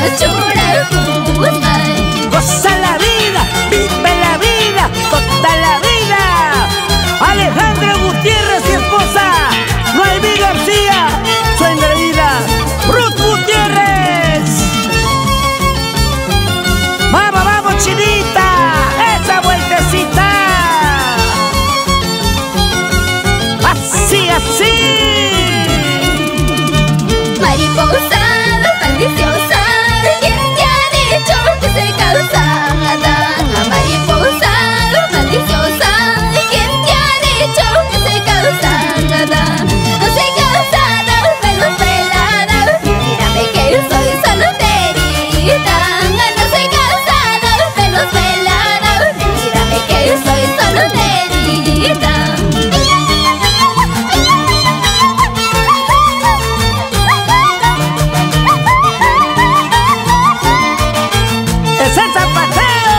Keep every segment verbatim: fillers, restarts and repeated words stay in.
Goza la vida, vive la vida, toda la vida. Alejandro Gutiérrez y esposa Noemí García, su engreída Ruth Gutiérrez. Vamos, vamos, chinita, esa vueltecita. Así, así. Mariposa maliciosa, ¿quién te ha dicho que soy cansada? Mariposa maliciosa, ¿quién te ha dicho que soy cansada? No soy cansada, pero pelada, mírame que soy solterita. No soy cansada, pero pelada, mírame que soy solterita. ¡Es el zapatero!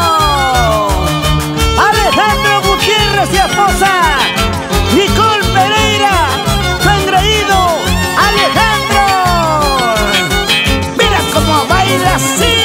Alejandro Gutiérrez y esposa Nicole Pereira, su engreído Alejandro. Mira cómo baila así.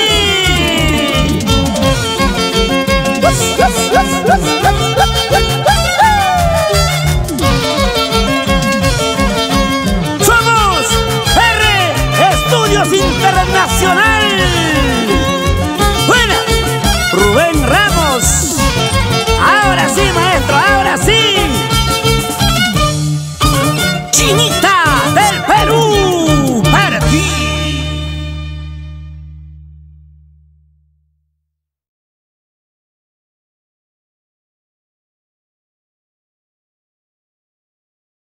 Somos R Estudios Internacional. Buena, Rubén Ramos. Ahora sí, maestro, ahora sí. Chinita.